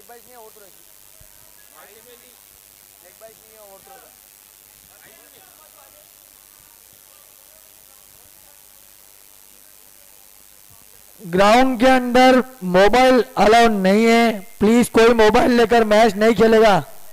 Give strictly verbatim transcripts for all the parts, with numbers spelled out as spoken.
बाईस नहीं और तो रखी एक बाईस नहीं है और तो रखा ग्राउंड के अंदर मोबाइल अलाउ नहीं है। प्लीज कोई मोबाइल लेकर मैच नहीं खेलेगा।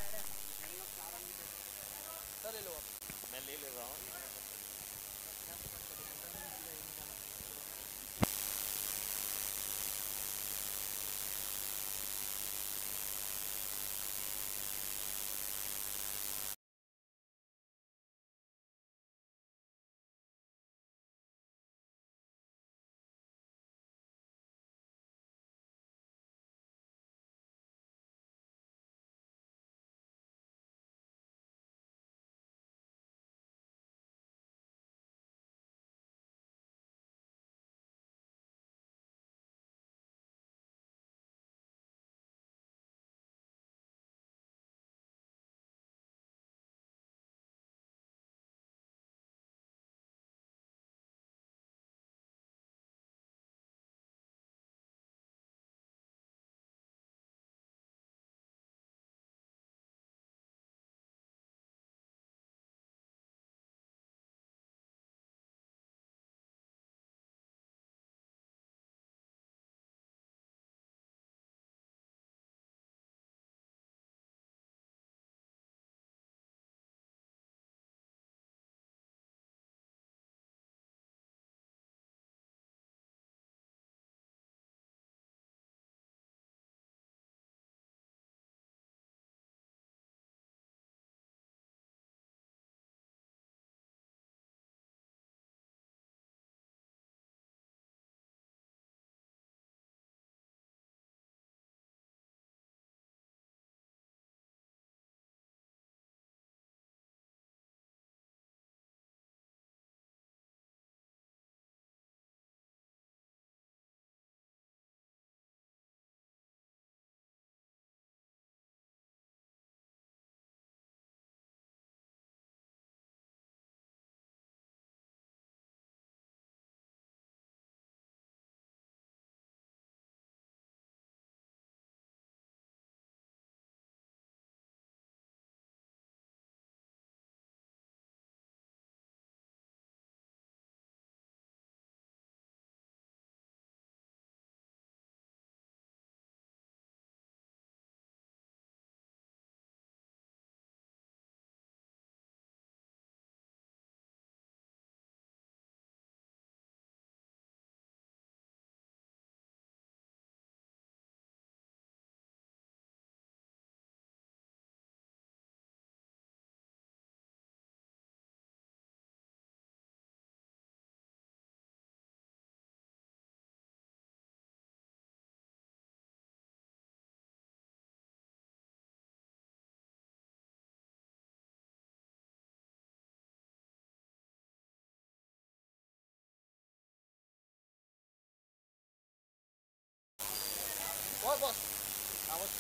What boss? I was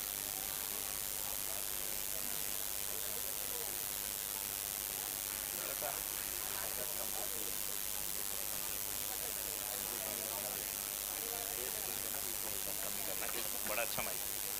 बड़ा अच्छा mike.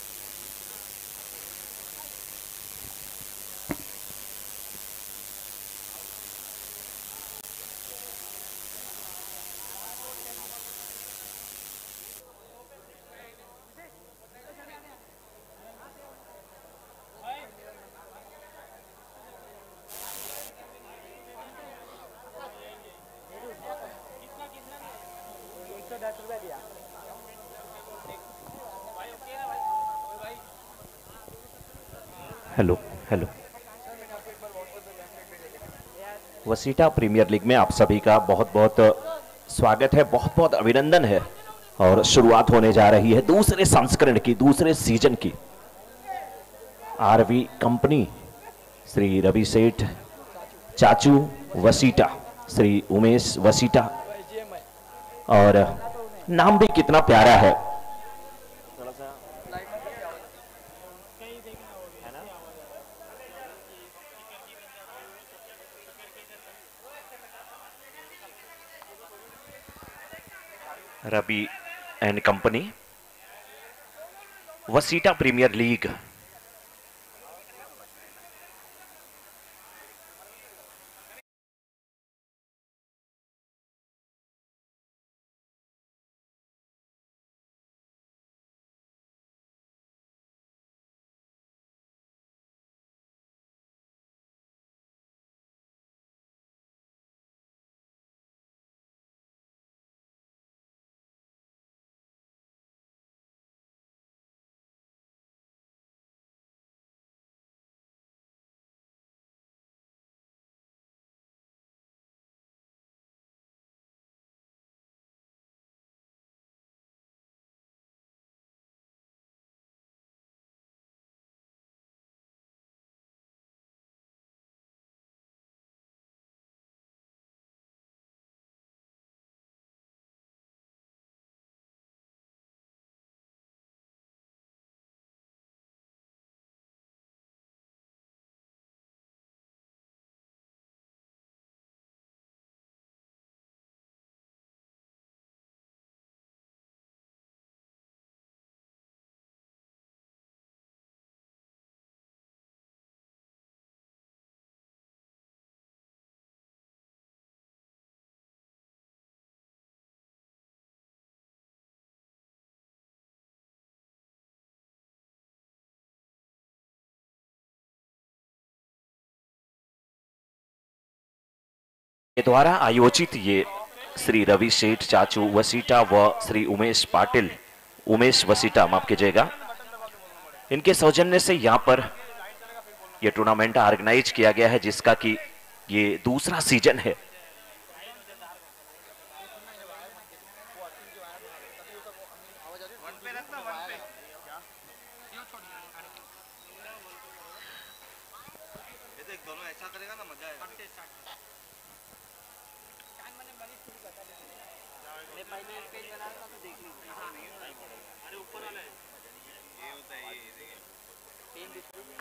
Hello hello. Vasita premier league में आप सभी का बहुत बहुत स्वागत है, बहुत बहुत अभिनंदन है। और शुरुआत होने जा रही है दूसरे संस्करण की, दूसरे सीजन की। आरवी कंपनी श्री रवि सेठ, चाचू वसीटा श्री उमेश वसीटा, और नाम भी कितना प्यारा है। Ravi and company. Vasita premier league. के द्वारा आयोजित ये श्री रवि शेठ चाचू वसीटा व श्री उमेश पाटिल, उमेश वसीटा माफ कीजिएगा, इनके सौजन्य से यहाँ पर यह टूर्नामेंट ऑर्गेनाइज किया गया है, जिसका कि ये दूसरा सीजन है। दोनों ऐसा करेगा ना मजा आएगा। अरे ऊपर वाला है ये होता है ये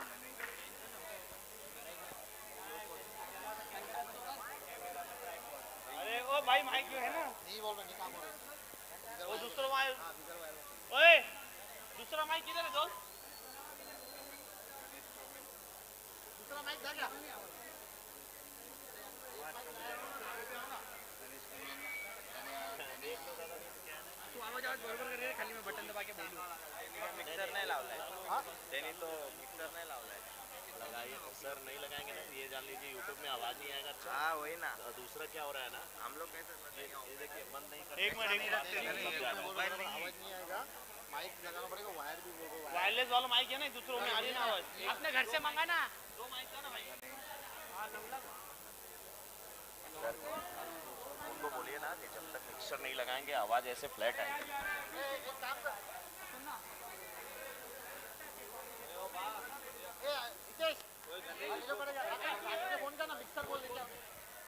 अरे ओ भाई माइक जो है ना नहीं बोल रहा, नहीं काम हो रहा है। वो दूसरा माइक, ओए दूसरा माइक किधर है दोस्त? दूसरा माइक था क्या? तू आवाज आवाज बरोबर कर रे, खाली मैं बटन दबा के बोलूं। मिक्सर नहीं लावलाय हां त्यांनी तो मिक्सर नहीं लावलाय, लगाइए सर, नहीं लगाएंगे ना ये जान लीजिए यूट्यूब में आवाज नहीं आएगा। अच्छा हां वही ना, दूसरा क्या हो रहा है ना, हम लोग कैसे ये देखिए बंद नहीं कर, एक मिनट एक मिनट मोबाइल में आवाज नहीं आएगा, माइक लगाना पड़ेगा, वायर भी बोलो, वायरलेस वाला माइक है ना, दूसरों में आ रही ना आवाज। अपने घर से मंगा ना दो माइक का ना भाई। हां लंबा उनको बोलिए ना कि जब तक मिक्सर नहीं लगाएंगे आवाज ऐसे फ्लैट आएगी। एक काम कर सुनना, ए हितेश ये पड़ेगा आपके फोन का ना मिक्सर बोल देते हैं।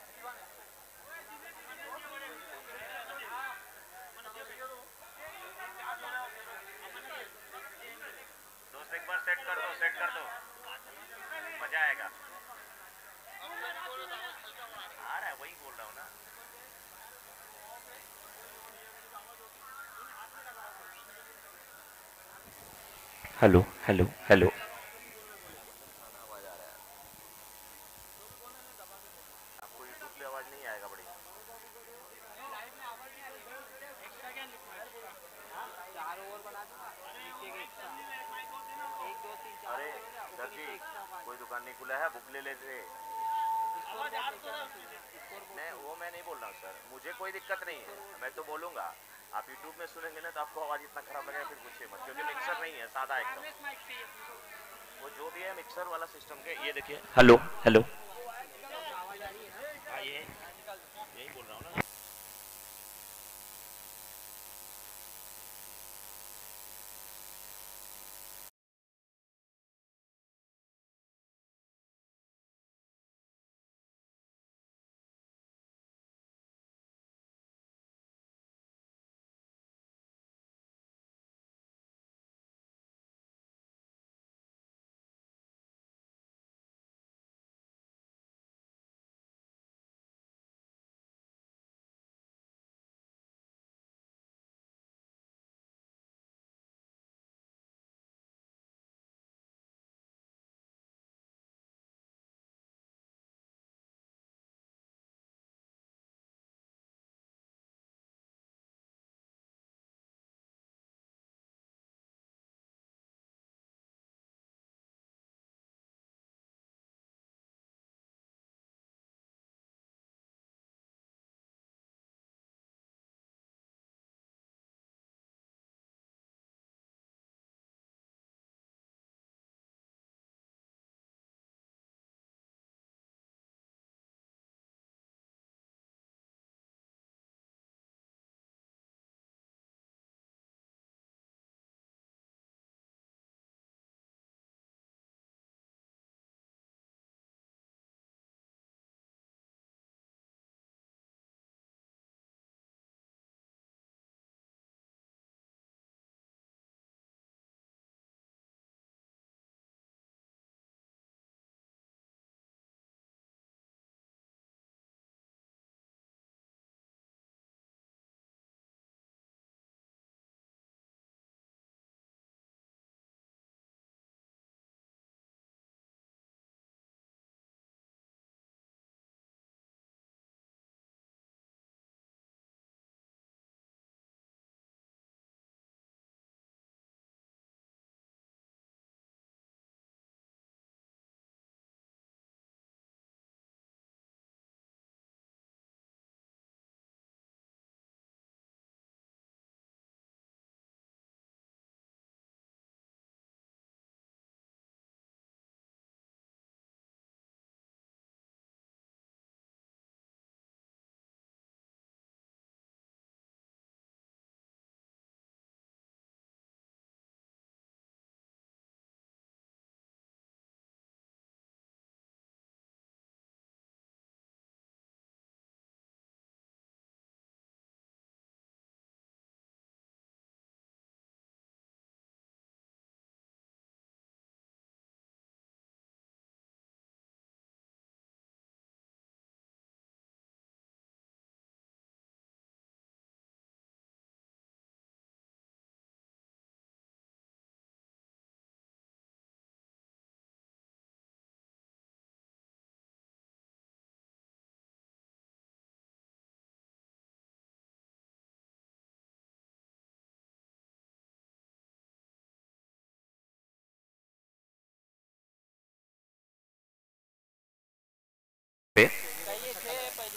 दोस्त एक बार सेट कर दो, सेट कर दो, मजा आएगा। आ रहा है वही बोल रहा हूँ ना। हेलो हेलो हेलो, आपको यूट्यूब पे आवाज नहीं आएगा बड़ी। अरे सर जी कोई दुकान नहीं खुला है, बुक ले लेते। नहीं वो मैं नहीं बोल रहा हूँ सर, मुझे कोई दिक्कत नहीं है, मैं तो बोलूँगा। आप यूट्यूब में सुनेंगे ना तो आपको आवाज़ इतना खराब लगेगा फिर पूछिए मत, क्योंकि मिक्सर नहीं है, सादा एकदम। वो जो भी है मिक्सर वाला सिस्टम के, ये देखिए। हेलो हेलो, हाँ ये यही बोल रहा हूँ ना।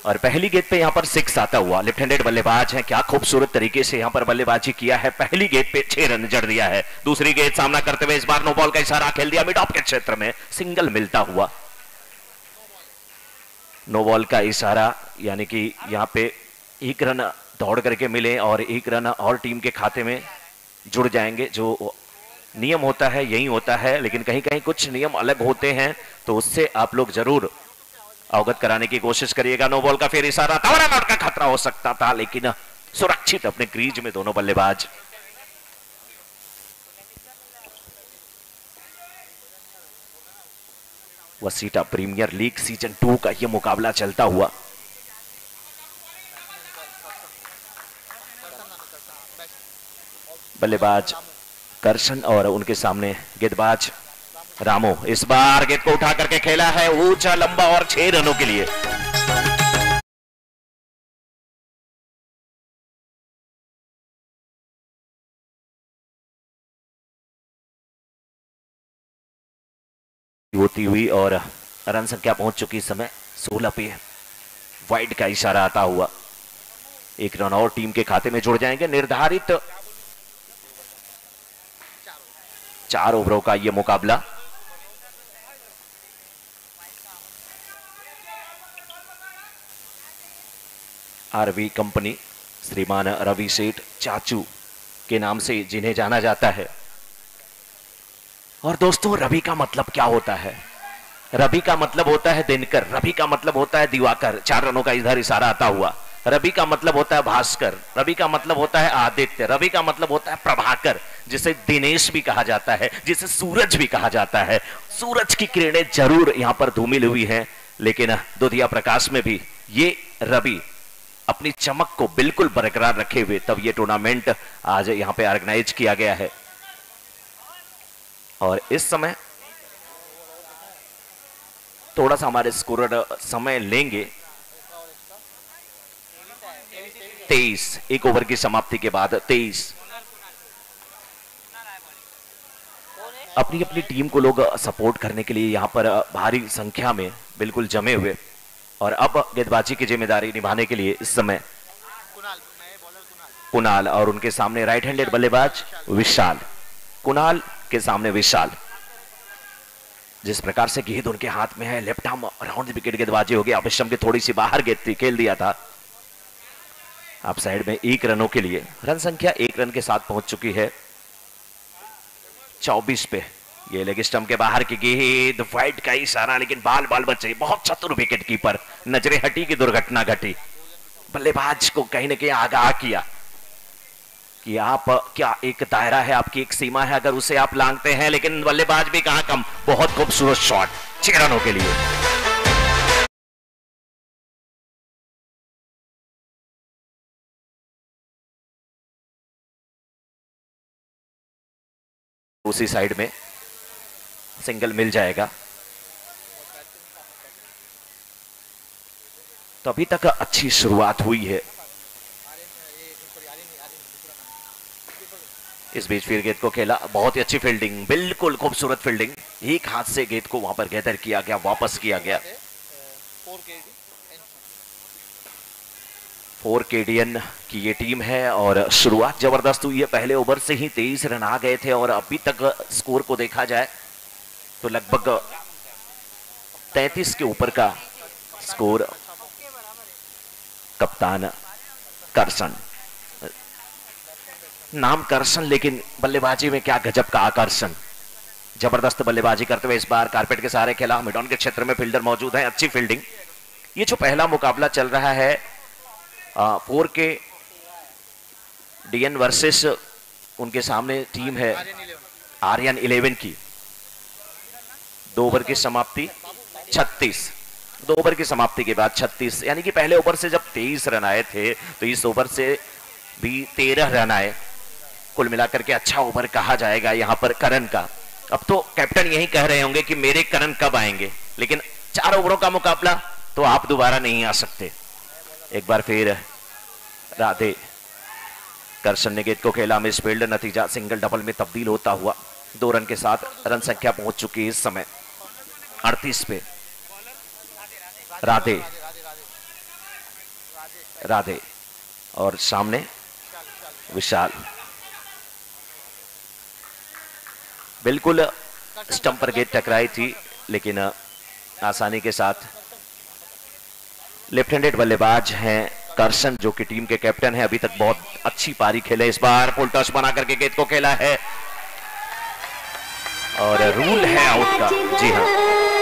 और पहली गेंद पे यहां पर सिक्स आता हुआ। लेफ्ट हैंडेड बल्लेबाज हैं, क्या खूबसूरत तरीके से यहां पर बल्लेबाजी किया है। पहली गेंद पे छह रन जड़ दिया है। दूसरी गेंद सामना करते हुए इस बार नो बॉल का इशारा खेल दिया मिड ऑफ के क्षेत्र में, सिंगल मिलता हुआ। नो बॉल का इशारा यानी कि यहां पे एक रन दौड़ करके मिले और एक रन और टीम के खाते में जुड़ जाएंगे। जो नियम होता है यही होता है, लेकिन कहीं कहीं कुछ नियम अलग होते हैं, तो उससे आप लोग जरूर अवगत कराने की कोशिश करिएगा। नो बॉल का फिर इशारा, तगड़ा नॉट का खतरा हो सकता था, लेकिन सुरक्षित अपने क्रीज में दोनों बल्लेबाज। वसीटा प्रीमियर लीग सीजन टू का यह मुकाबला चलता हुआ। बल्लेबाज करशन और उनके सामने गेंदबाज रामो। इस बार गेंद को उठा करके खेला है ऊंचा लंबा और छह रनों के लिए। होती हुई और रन संख्या पहुंच चुकी इस समय सोलह पे। वाइड का इशारा आता हुआ, एक रन और टीम के खाते में जुड़ जाएंगे। निर्धारित चार ओवरों का यह मुकाबला। आरवी कंपनी श्रीमान रवि सेठ चाचू के नाम से जिन्हें जाना जाता है। और दोस्तों, रवि का मतलब क्या होता है? रवि का मतलब होता है दिनकर, रवि का मतलब होता है दिवाकर। चार रनों का इधर इशारा आता हुआ। रवि का मतलब होता है भास्कर, रवि का मतलब होता है आदित्य, रवि का मतलब होता है प्रभाकर, जिसे दिनेश भी कहा जाता है, जिसे सूरज भी कहा जाता है। सूरज की किरणें जरूर यहां पर धूमिल हुई हैं, लेकिन दुधिया प्रकाश में भी ये रवि अपनी चमक को बिल्कुल बरकरार रखे हुए तब ये टूर्नामेंट आज यहां पे ऑर्गेनाइज किया गया है। और इस समय थोड़ा सा हमारे स्कोरर समय लेंगे। तेईस, एक ओवर की समाप्ति के बाद तेईस। अपनी अपनी टीम को लोग सपोर्ट करने के लिए यहां पर भारी संख्या में बिल्कुल जमे हुए, और अब गेंदबाजी की जिम्मेदारी निभाने के लिए इस समय कुणाल और उनके सामने राइट हैंडेड बल्लेबाज विशाल। कुणाल के सामने विशाल। जिस प्रकार से गेंद उनके हाथ में है, लेफ्ट आर्म राउंड विकेट गेंदबाजी हो गई। अभिषम की थोड़ी सी बाहर गेंद थी, खेल दिया था आप साइड में एक रनों के लिए। रन संख्या एक रन के साथ पहुंच चुकी है चौबीस पे। ये लेग स्टंप के बाहर की गेंद, वाइड का इशारा, लेकिन बाल बाल बच गई। बहुत चतुर विकेट कीपर, नजरे हटी की दुर्घटना घटी। बल्लेबाज को कहीं ना कहीं आगाह किया कि आप क्या, एक दायरा है, आपकी एक सीमा है, अगर उसे आप लांघते हैं। लेकिन बल्लेबाज भी कहां कम, बहुत खूबसूरत शॉट छह रनों के लिए। उसी साइड में सिंगल मिल जाएगा। तो अभी तक अच्छी शुरुआत हुई है। इस बीच फिर गेंद को खेला, बहुत ही अच्छी फील्डिंग, बिल्कुल खूबसूरत फील्डिंग। एक हाथ से गेंद को वहां पर गैदर किया गया, वापस किया गया। फोर केडीएन की ये टीम है और शुरुआत जबरदस्त हुई है। पहले ओवर से ही तेईस रन आ गए थे और अभी तक स्कोर को देखा जाए तो लगभग तैंतीस के ऊपर का स्कोर। कप्तान करशन, नाम करशन, लेकिन बल्लेबाजी में क्या गजब का आकर्षण। जबरदस्त बल्लेबाजी करते हुए इस बार कारपेट के सहारे खेला। मिडॉन के क्षेत्र में फील्डर मौजूद है, अच्छी फील्डिंग। ये जो पहला मुकाबला चल रहा है फोर के डीएन वर्सेस उनके सामने टीम है आर्यन इलेवन की। दो ओवर की समाप्ति छत्तीस। दो ओवर की समाप्ति के बाद छत्तीस, यानी कि पहले ओवर से जब तेईस रन आए थे तो इस ओवर से भी तेरह रन आए। कुल मिलाकर के अच्छा ओवर कहा जाएगा यहां पर करण का। अब तो कैप्टन यही कह रहे होंगे कि मेरे करण कब आएंगे, लेकिन चार ओवरों का मुकाबला तो आप दोबारा नहीं आ सकते। एक बार फिर राधे करशन ने गेंद को खेला, मिस फील्ड, नतीजा सिंगल डबल में तब्दील होता हुआ दो रन के साथ रन संख्या पहुंच चुकी है इस समय अड़तीस पे। राधे राधे और सामने विशाल। बिल्कुल स्टंप पर गेंद टकराई थी, लेकिन आसानी के साथ लेफ्ट हैंडेड बल्लेबाज हैं करशन, जो कि टीम के कैप्टन है। अभी तक बहुत अच्छी पारी खेले, इस बार फुल टॉस बना करके गेंद को खेला है और रूल है आउट का। जी हाँ,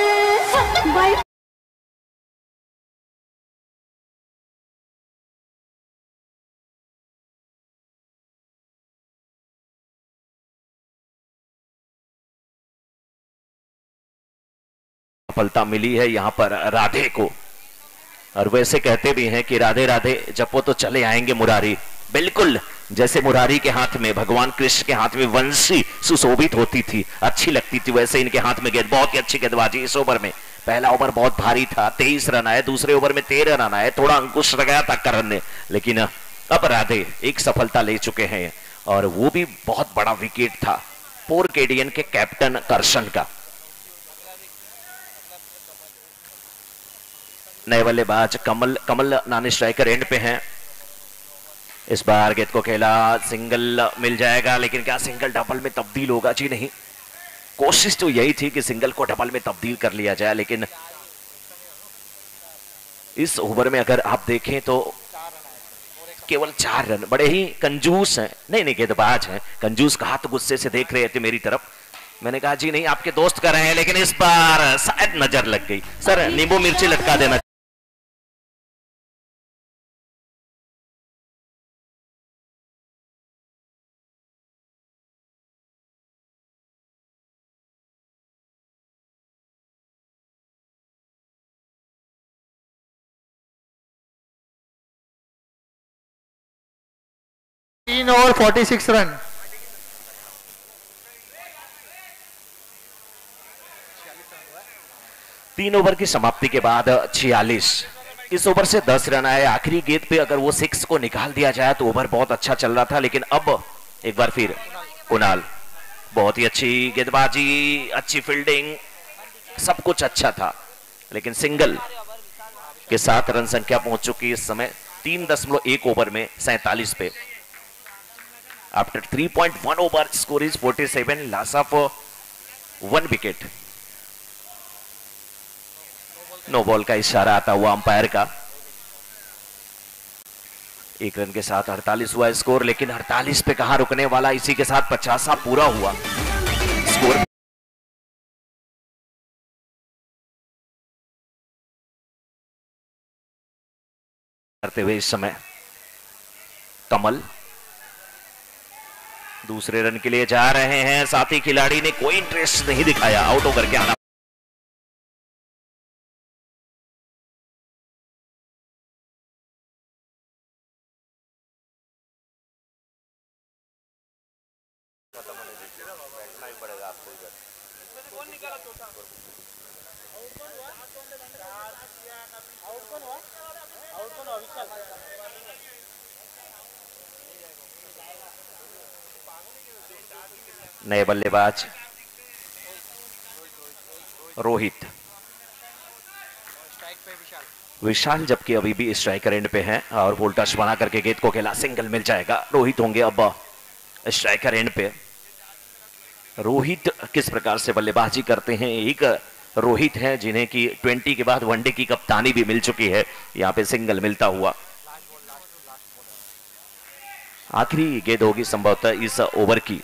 सफलता मिली है यहां पर राधे को। और वैसे कहते भी हैं कि राधे राधे जपो तो चले आएंगे मुरारी। बिल्कुल जैसे मुरारी के हाथ में, भगवान कृष्ण के हाथ में वंशी सुशोभित होती थी, अच्छी लगती थी, वैसे इनके हाथ में गेंद। बहुत ही अच्छी गेंदबाजी इस ओवर में। पहला ओवर बहुत भारी था, तेईस रन आए, दूसरे ओवर में तेरह रन आए, थोड़ा अंकुश लगाया था करण ने, लेकिन अब राधे एक सफलता ले चुके हैं और वो भी बहुत बड़ा विकेट था पोर केडियन के कैप्टन करशन का। नए बल्लेबाज कमल कमल नानी स्ट्राइकर एंड पे हैं। इस बार गेंद को खेला, सिंगल मिल जाएगा, लेकिन क्या सिंगल डबल में तब्दील होगा? जी नहीं, कोशिश तो यही थी कि सिंगल को डबल में तब्दील कर लिया जाए, लेकिन इस ओवर में अगर आप देखें तो केवल चार रन। बड़े ही कंजूस हैं, नहीं नहीं गेंदबाज हैं, कंजूस कहा तो गुस्से से देख रहे थे मेरी तरफ। मैंने कहा जी नहीं, आपके दोस्त कर रहे हैं, लेकिन इस बार शायद नजर लग गई। सर नींबू मिर्ची लटका देना। तीन ओवर फोर्टी सिक्स रन। तीन ओवर की समाप्ति के बाद छियालीस। इस ओवर से दस रन आए। आखिरी गेंद पे अगर वो सिक्स को निकाल दिया जाए तो ओवर बहुत अच्छा चल रहा था, लेकिन अब एक बार फिर कुणाल, बहुत ही अच्छी गेंदबाजी, अच्छी फील्डिंग, सब कुछ अच्छा था, लेकिन सिंगल के साथ रन संख्या पहुंच चुकी इस समय तीन दशमलव एक ओवर में सैंतालीस पे। After three point one over score is forty seven, loss of one wicket. No ball का इशारा आता हुआ अंपायर का। एक रन के साथ अड़तालीस हुआ स्कोर, लेकिन अड़तालीस पे कहां रुकने वाला, इसी के साथ पचास पूरा हुआ स्कोर। करते हुए इस समय कमल दूसरे रन के लिए जा रहे हैं, साथी खिलाड़ी ने कोई इंटरेस्ट नहीं दिखाया, आउट होकर के आना। नए बल्लेबाज रोहित, विशाल जबकि अभी भी स्ट्राइकर एंड पे हैं और फुल टच बना करके गेंद को खेला, सिंगल मिल जाएगा। रोहित होंगे अब स्ट्राइकर एंड पे। रोहित किस प्रकार से बल्लेबाजी करते हैं, एक रोहित हैं जिन्हें की ट्वेंटी के बाद वनडे की कप्तानी भी मिल चुकी है, यहां पे सिंगल मिलता हुआ। आखिरी गेंद होगी संभवतः इस ओवर की।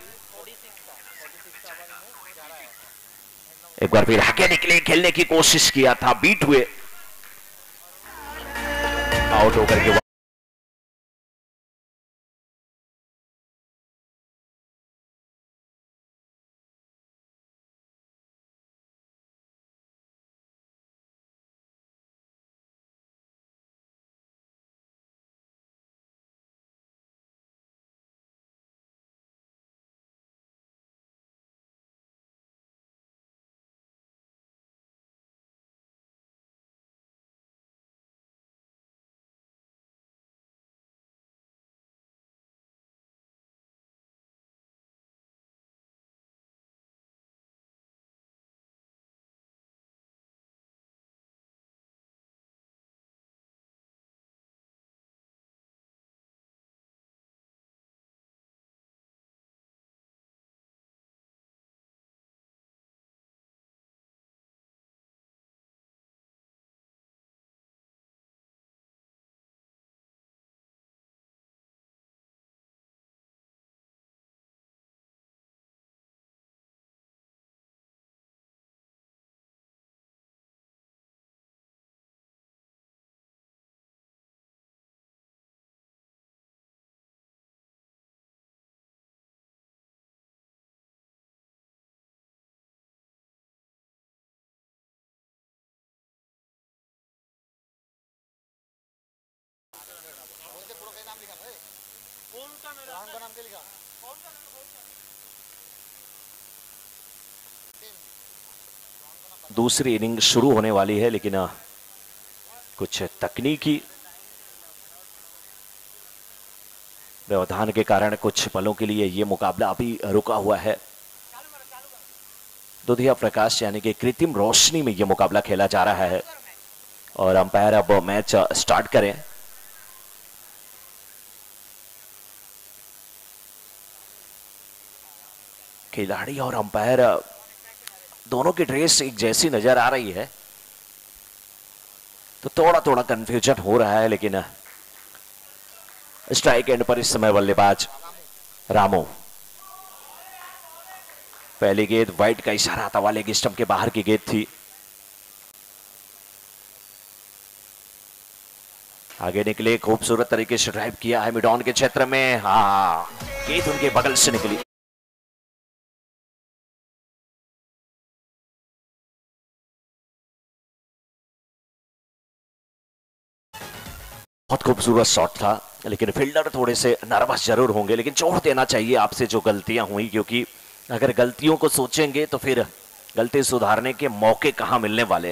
एक बार फिर आगे निकले, खेलने की कोशिश किया था, बीट हुए, आउट होकर के दूसरी इनिंग शुरू होने वाली है, लेकिन आ, कुछ तकनीकी व्यवधान के कारण कुछ पलों के लिए यह मुकाबला अभी रुका हुआ है। दुधिया प्रकाश यानी कि कृत्रिम रोशनी में यह मुकाबला खेला जा रहा है और अंपायर अब मैच स्टार्ट करें। खिलाड़ी और अंपायर दोनों की ड्रेस एक जैसी नजर आ रही है, तो थोड़ा थोड़ा कंफ्यूजन हो रहा है, लेकिन स्ट्राइक एंड पर इस समय बल्लेबाज रामो। पहली गेंद वाइट का इशारा था, वाले स्टंप के बाहर की गेंद थी। आगे निकले, खूबसूरत तरीके से ड्राइव किया है मिड ऑन के क्षेत्र में। हाँ, गेंद उनके बगल से निकली। बहुत खूबसूरत शॉट था, लेकिन फील्डर थोड़े से नर्वस जरूर होंगे, लेकिन छोड़ देना चाहिए आपसे जो गलतियां हुई, क्योंकि अगर गलतियों को सोचेंगे तो फिर गलती सुधारने के मौके कहां मिलने वाले।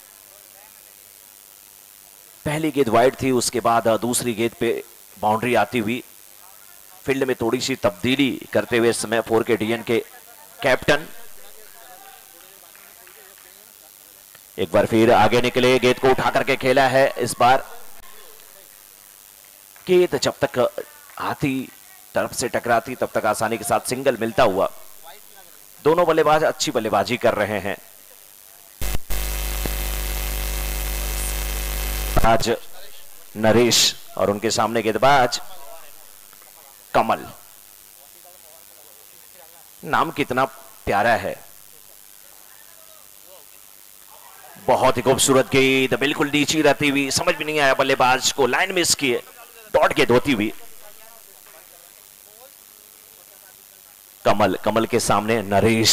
पहली गेंद वाइड थी, उसके बाद दूसरी गेंद पे बाउंड्री आती हुई। फील्ड में थोड़ी सी तब्दीली करते हुए इस समय फोर के डीएन के कैप्टन एक बार फिर आगे निकले, गेंद को उठा करके खेला है। इस बार गेंद जब तक हाथी तरफ से टकराती तब तक आसानी के साथ सिंगल मिलता हुआ। दोनों बल्लेबाज अच्छी बल्लेबाजी कर रहे हैं। आज नरेश और उनके सामने गेंदबाज कमल। नाम कितना प्यारा है। बहुत ही खूबसूरत गेंद, बिल्कुल नीची रहती हुई, समझ भी नहीं आया बल्लेबाज को, लाइन मिस किए, डॉट गेंद होती हुई। कमल कमल के सामने नरेश।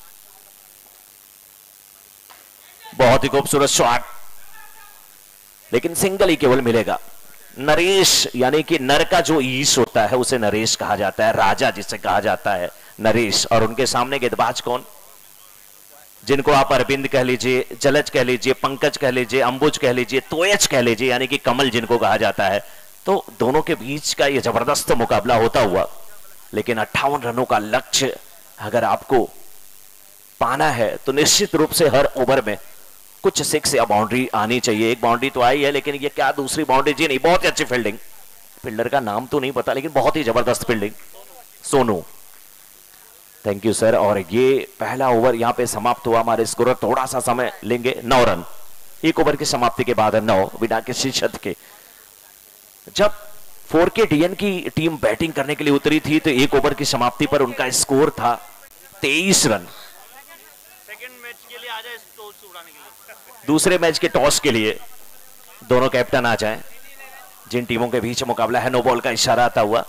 बहुत ही खूबसूरत शॉट, लेकिन सिंगल ही केवल मिलेगा। नरेश यानी कि नर का जो ईश होता है उसे नरेश कहा जाता है, राजा जिसे कहा जाता है नरेश। और उनके सामने गेंदबाज कौन, जिनको आप अरविंद कह लीजिए, जलज कह लीजिए, पंकज कह लीजिए, अंबुज कह लीजिए, तोयच कह लीजिए, यानी कि कमल जिनको कहा जाता है। तो दोनों के बीच का यह जबरदस्त मुकाबला होता हुआ, लेकिन अट्ठावन रनों का लक्ष्य अगर आपको पाना है तो निश्चित रूप से हर ओवर में कुछ सिक्स या बाउंड्री आनी चाहिए। एक बाउंड्री तो आई है, लेकिन ये क्या दूसरी बाउंड्री जी नहीं। बहुत ही अच्छी फील्डिंग, फील्डर का नाम तो नहीं पता, लेकिन बहुत ही जबरदस्त fielding, Sonu. Thank you sir. और ये पहला ओवर यहां पे समाप्त हुआ। हमारे स्कोरर थोड़ा सा समय लेंगे, नौ रन एक ओवर की समाप्ति के बाद, नौ बिना किसी शत के। जब फोर के डीएन की टीम बैटिंग करने के लिए उतरी थी तो एक ओवर की समाप्ति पर उनका स्कोर था तेईस रन। सेकंड मैच के लिए आ जाए, टॉस उड़ाने के लिए, दूसरे मैच के टॉस के लिए दोनों कैप्टन आ जाएं। जिन टीमों के बीच मुकाबला है, नो बॉल का इशारा आता हुआ।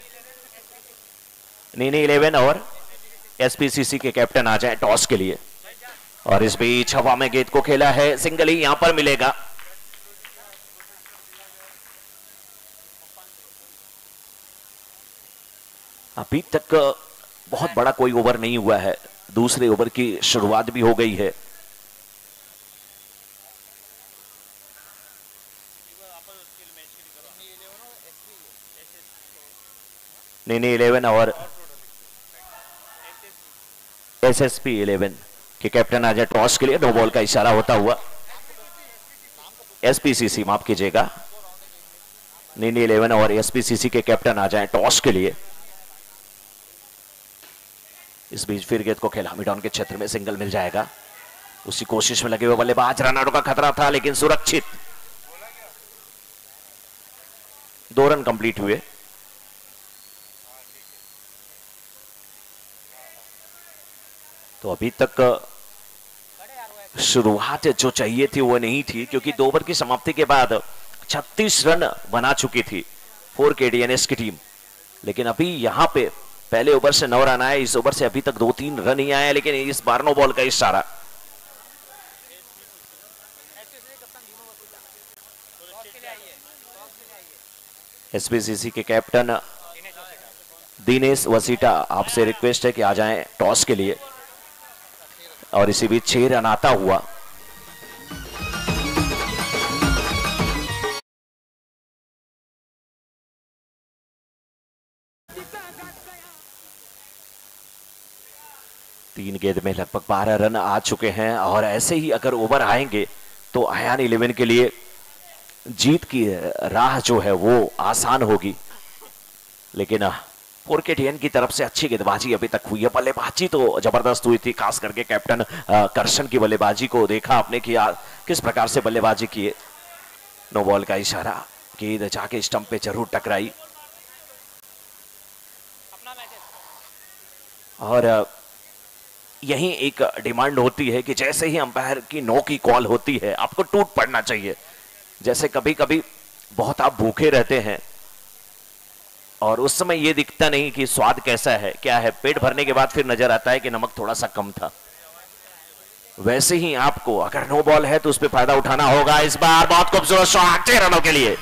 नीनी इलेवन और एसपीसीसी के कैप्टन आ जाएं टॉस के लिए। और इस बीच हवा में गेंद को खेला है, सिंगल ही यहां पर मिलेगा। अभी तक बहुत बड़ा कोई ओवर नहीं हुआ है, दूसरे ओवर की शुरुआत भी हो गई है। नीनी इलेवन और एसएसपी इलेवन के कैप्टन आ जाए टॉस के लिए। नो बॉल का इशारा होता हुआ। एसपीसीसी माफ कीजिएगा, नीनी इलेवन और एसपीसीसी के कैप्टन आ जाए टॉस के लिए। इस बीच फिर गेंद को खेला, मिड ऑन के क्षेत्र में सिंगल मिल जाएगा। उसी कोशिश में लगे हुए बल्लेबाज, रन आउट का खतरा था लेकिन सुरक्षित। दो रन कंप्लीट हुए। तो अभी तक शुरुआत जो चाहिए थी वो नहीं थी, क्योंकि दो ओवर की समाप्ति के बाद छत्तीस रन बना चुकी थी फोर के डीएनएस की टीम। लेकिन अभी यहां पे पहले ओवर से नौ रन आए, इस ओवर से अभी तक दो तीन रन ही आए, लेकिन इस बार नो बॉल का इशारा। एसपीसीसी के कैप्टन दिनेश वसीटा, आपसे रिक्वेस्ट है कि आ जाएं टॉस के लिए। और इसी बीच छह रन आता हुआ तीन गेंद में लगभग बारह रन आ चुके हैं। और ऐसे ही अगर ओवर आएंगे तो अयान इलेवन के लिए जीत की राह जो है वो आसान होगी। लेकिन फोर के टी एन की तरफ से अच्छी गेंदबाजी अभी तक हुई है। बल्लेबाजी तो जबरदस्त हुई थी, खास करके कैप्टन करशन की बल्लेबाजी को देखा आपने कि किस प्रकार से बल्लेबाजी किए। नो बॉल का इशारा, गेंद जाके स्टंप पे जरूर टकराई। और यही एक डिमांड होती है कि जैसे ही अंपायर की नो की कॉल होती है आपको टूट पड़ना चाहिए। जैसे कभी कभी बहुत आप भूखे रहते हैं और उस समय ये दिखता नहीं कि स्वाद कैसा है, क्या है, पेट भरने के बाद फिर नजर आता है कि नमक थोड़ा सा कम था। वैसे ही आपको अगर नो बॉल है तो उस पर फायदा उठाना होगा। इस बार बहुत खूबसूरत शॉट छह रनों के लिए।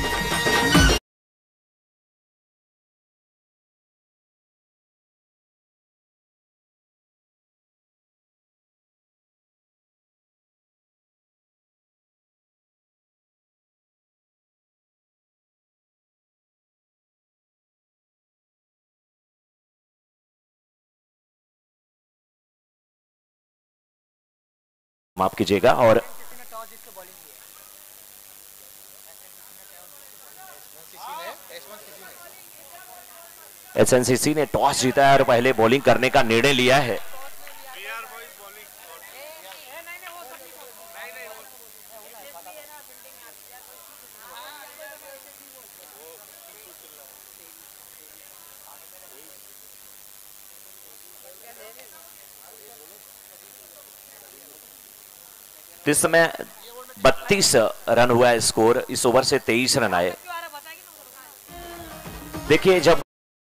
माफ कीजिएगा। और एसएनसीसी ने टॉस जीता है और पहले बॉलिंग करने का निर्णय लिया है। इस समय बत्तीस रन हुआ है स्कोर। इस ओवर से तेईस रन आए। देखिए जब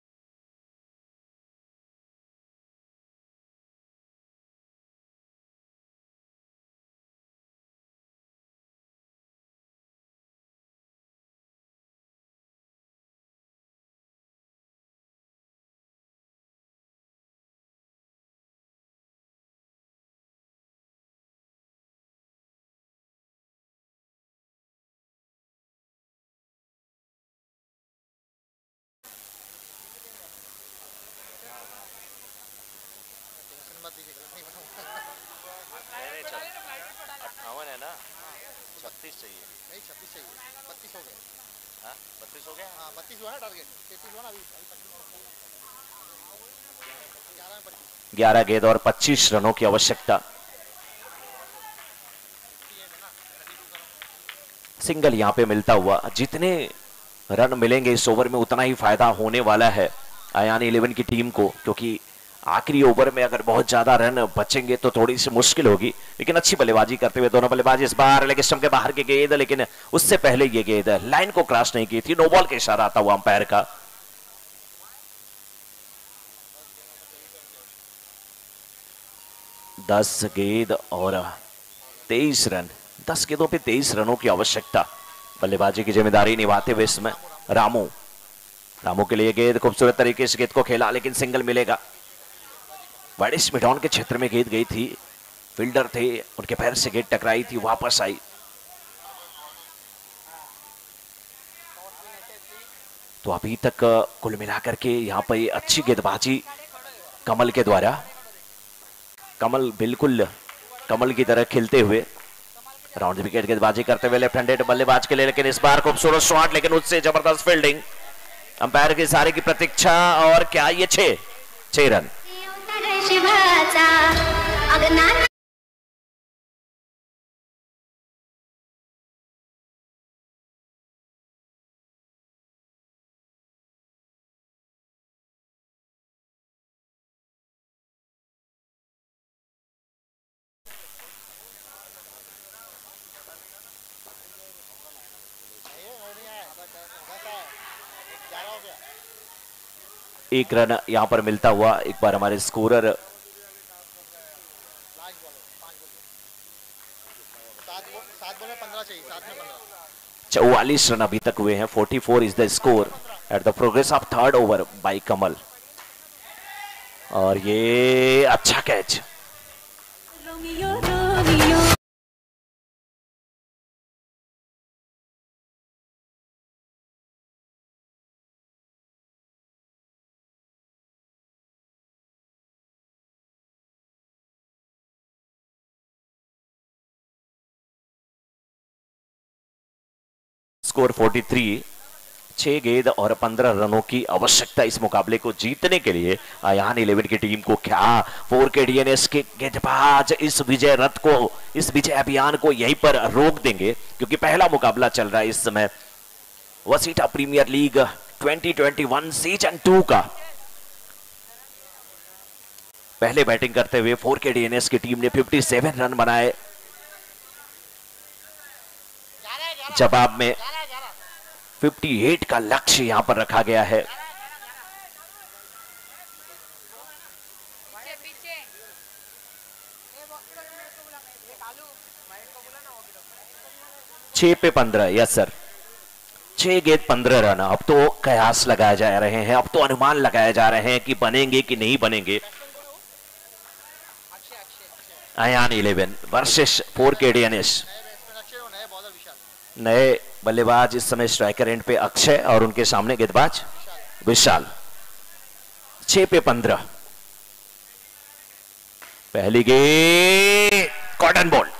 अट्ठावन है ना, छत्तीस चाहिए। नहीं छत्तीस चाहिए, बत्तीस हो गए। हाँ बत्तीस हो गया। हाँ बत्तीस हुआ ना टारगेट, तैंतीस हुआ ना अभी। ग्यारह गेंद और पच्चीस रनों की आवश्यकता। सिंगल यहां पे मिलता हुआ, जितने रन मिलेंगे इस ओवर में उतना ही फायदा होने वाला है अयान इलेवन की टीम को, क्योंकि आखिरी ओवर में अगर बहुत ज्यादा रन बचेंगे तो थोड़ी सी मुश्किल होगी। लेकिन अच्छी बल्लेबाजी करते हुए दोनों बल्लेबाज इस बार लेग स्टंप के बाहर की गेंद, लेकिन उससे पहले ये गेंद लाइन को क्रॉस नहीं की थी। नो बॉल का इशारा आता हुआ अंपायर का। दस गेंद और तेईस रन, दस गेंदों पे तेईस रनों की आवश्यकता। बल्लेबाजी की जिम्मेदारी निभाते हुए इसमें रामू रामू के लिए गेंद खूबसूरत तरीके से गेंद को खेला, लेकिन सिंगल मिलेगा। वाइडिश मिडॉन के क्षेत्र में गेंद गई थी, फील्डर थे, उनके पैर से गेंद टकराई थी, वापस आई। तो अभी तक कुल मिलाकर के यहाँ पर अच्छी गेंदबाजी कमल के द्वारा। कमल बिल्कुल कमल की तरह खिलते हुए राउंड विकेट गेंदबाजी करते हुए लेफ्ट हैंडेड बल्लेबाज के लिए, लेकिन इस बार खूबसूरत शॉट, लेकिन उससे जबरदस्त फील्डिंग। अंपायर के इशारे की प्रतीक्षा, और क्या ये छह छह रन। एक रन यहां पर मिलता हुआ एक बार हमारे स्कोरर चौवालीस रन अभी तक हुए हैं। चौवालीस is the score. At the progress of third over by Kamal. और ये अच्छा कैच। स्कोर तैंतालीस, छह गेंद और पंद्रह रनों की आवश्यकता इस मुकाबले को जीतने के लिए अयान इलेवन की टीम को। क्या फोर के डीएनएस के गेंदबाज इस विजय रथ को, इस विजय अभियान को यहीं पर रोक देंगे, क्योंकि पहला मुकाबला चल रहा है इस समय वसीटा प्रीमियर लीग दो हज़ार इक्कीस सीजन टू का। पहले बैटिंग करते हुए फोर के डीएनएस की टीम ने सत्तावन रन बनाए। जवाब में अट्ठावन का लक्ष्य यहां पर रखा गया है। छह पे पंद्रह, यस सर, छह गेंद पंद्रह रन। अब तो कयास लगाए जा रहे हैं, अब तो अनुमान लगाए जा रहे हैं कि बनेंगे कि नहीं बनेंगे। Ayan eleven versus four K DNS. नए बल्लेबाज इस समय स्ट्राइकर एंड पे अक्षय और उनके सामने गेंदबाज विशाल। छह पे पंद्रह, पहली गेंद कॉटन बॉल।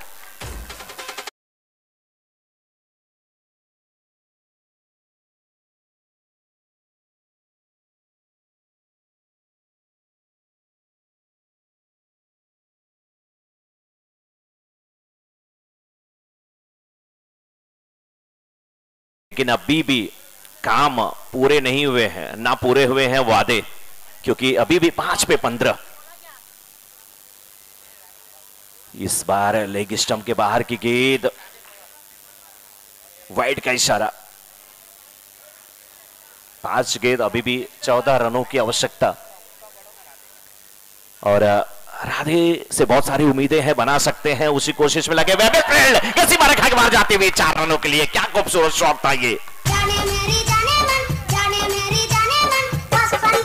लेकिन अभी भी काम पूरे नहीं हुए हैं, ना पूरे हुए हैं वादे, क्योंकि अभी भी पांच पे पंद्रह। इस बार लेग स्टंप के बाहर की गेंद, वाइड का इशारा। पांच गेंद, अभी भी चौदह रनों की आवश्यकता। और राधे से बहुत सारी उम्मीदें हैं, बना सकते हैं, उसी कोशिश में लगे हुए। कैसी मार खा के बाहर जाते हुए चार रनों के लिए, क्या खूबसूरत शॉट था ये। जाने मेरी जाने मन, जाने मेरी जाने मन।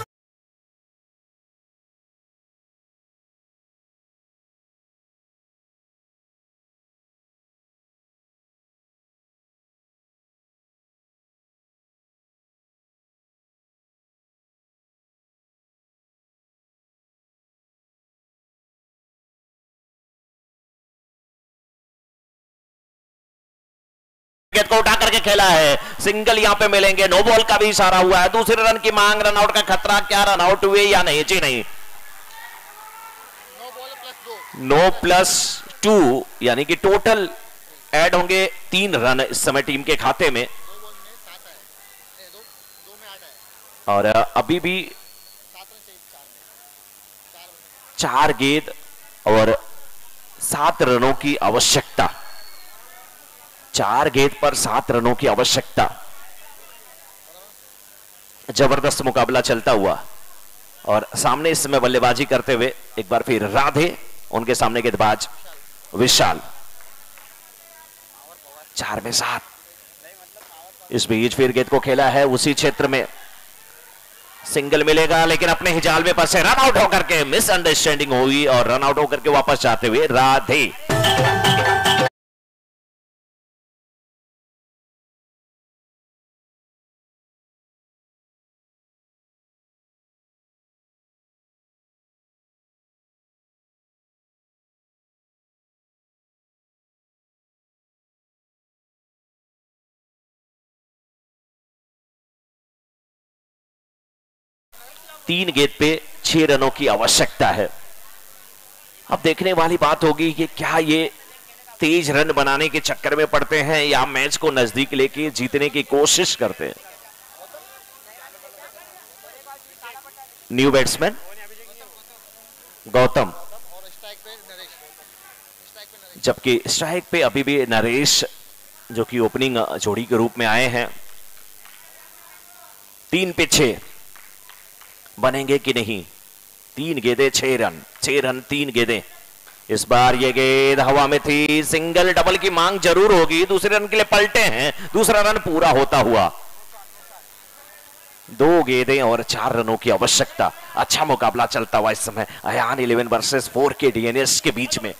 विकेट को उठा करके खेला है, सिंगल यहां पे मिलेंगे। नो बॉल का भी इशारा हुआ है, दूसरे रन की मांग, रन आउट का खतरा। क्या रन आउट हुए या नहीं? जी नहीं, नो प्लस टू, यानी कि टोटल ऐड होंगे तीन रन इस समय टीम के खाते में। और अभी भी चार गेंद और सात रनों की आवश्यकता। चार गेंद पर सात रनों की आवश्यकता। जबरदस्त मुकाबला चलता हुआ, और सामने इस समय बल्लेबाजी करते हुए एक बार फिर राधे, उनके सामने गेंदबाज विशाल। चार में सात। इस बीच फिर गेंद को खेला है उसी क्षेत्र में, सिंगल मिलेगा, लेकिन अपने ही जाल में फंसे। रन आउट होकर के मिसअंडरस्टैंडिंग हुई और रन आउट होकर के वापस जाते हुए राधे। तीन गेंद पे छह रनों की आवश्यकता है। अब देखने वाली बात होगी कि क्या ये तेज रन बनाने के चक्कर में पड़ते हैं या मैच को नजदीक लेके जीतने की कोशिश करते हैं। न्यू बैट्समैन गौतम, जबकि स्ट्राइक पे अभी भी नरेश, जो कि ओपनिंग जोड़ी के रूप में आए हैं। तीन पे छह बनेंगे कि नहीं? तीन गेंदें छह रन, छह रन तीन गेंदें। इस बार ये गेंद हवा में थी, सिंगल डबल की मांग जरूर होगी। दूसरे रन के लिए पलटे हैं, दूसरा रन पूरा होता हुआ। दो गेंदें और चार रनों की आवश्यकता। अच्छा मुकाबला चलता हुआ इस समय Ayan eleven versus four K DNS के बीच में।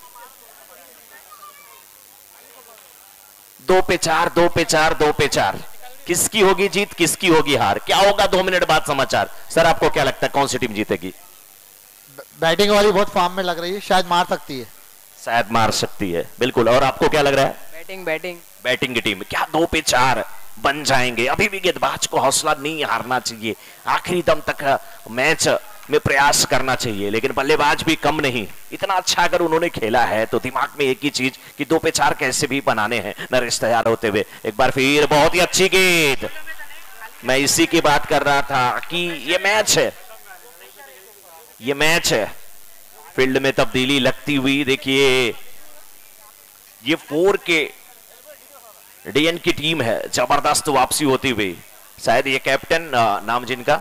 दो पे चार, दो पे चार, दो पे चार। किसकी होगी जीत, किसकी होगी हार, क्या होगा दो मिनट बाद समाचार। सर आपको क्या लगता है कौन सी टीम जीतेगी? बैटिंग वाली बहुत फॉर्म में लग रही है, शायद मार सकती है। शायद मार सकती है, बिल्कुल। और आपको क्या लग रहा है? बैटिंग बैटिंग बैटिंग की टीम। क्या दो पे चार बन जाएंगे? अभी भी गेंदबाज को हौसला नहीं हारना चाहिए, आखिरी दम तक मैच में प्रयास करना चाहिए, लेकिन बल्लेबाज भी कम नहीं। इतना अच्छा अगर उन्होंने खेला है तो दिमाग में एक ही चीज कि दो पे चार कैसे भी बनाने हैं। नरेश तैयार होते हुए एक बार फिर बहुत ही अच्छी गेंद। मैं इसी की बात कर रहा था कि ये मैच है, ये मैच है। फील्ड में तब्दीली लगती हुई देखिए, ये फोर के डीएन की टीम है, जबरदस्त वापसी होती हुई। शायद ये कैप्टन नाम जिनका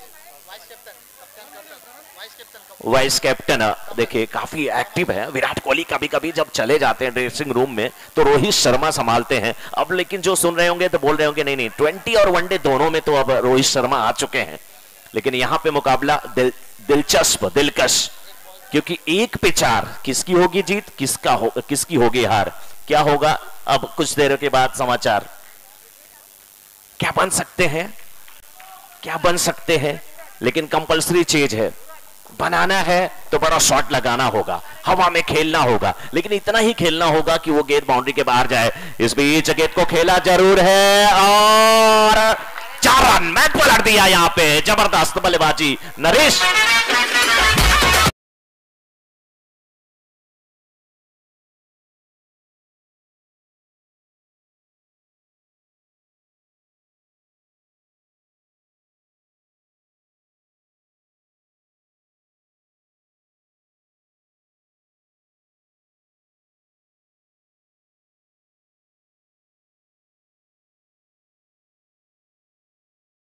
वाइस कैप्टन देखिए काफी एक्टिव है। विराट कोहली कभी कभी जब चले जाते हैं ड्रेसिंग रूम में तो रोहित शर्मा संभालते हैं। अब लेकिन जो सुन रहे होंगे तो बोल रहे होंगे नहीं नहीं ट्वेंटी और वनडे दोनों में तो अब रोहित शर्मा आ चुके हैं। लेकिन यहां पे मुकाबला दिल, दिलचस्प दिलकश, क्योंकि एक पे चार। किसकी होगी जीत, किसका हो, किसकी होगी हार, क्या होगा अब कुछ देर के बाद समाचार। क्या बन सकते हैं, क्या बन सकते हैं, लेकिन कंपलसरी चीज है। बनाना है तो बड़ा शॉट लगाना होगा, हवा में खेलना होगा, लेकिन इतना ही खेलना होगा कि वो गेंद बाउंड्री के बाहर जाए। इस बीच गेंद को खेला जरूर है और चार रन मैच पलट दिया। यहां पे जबरदस्त बल्लेबाजी नरेश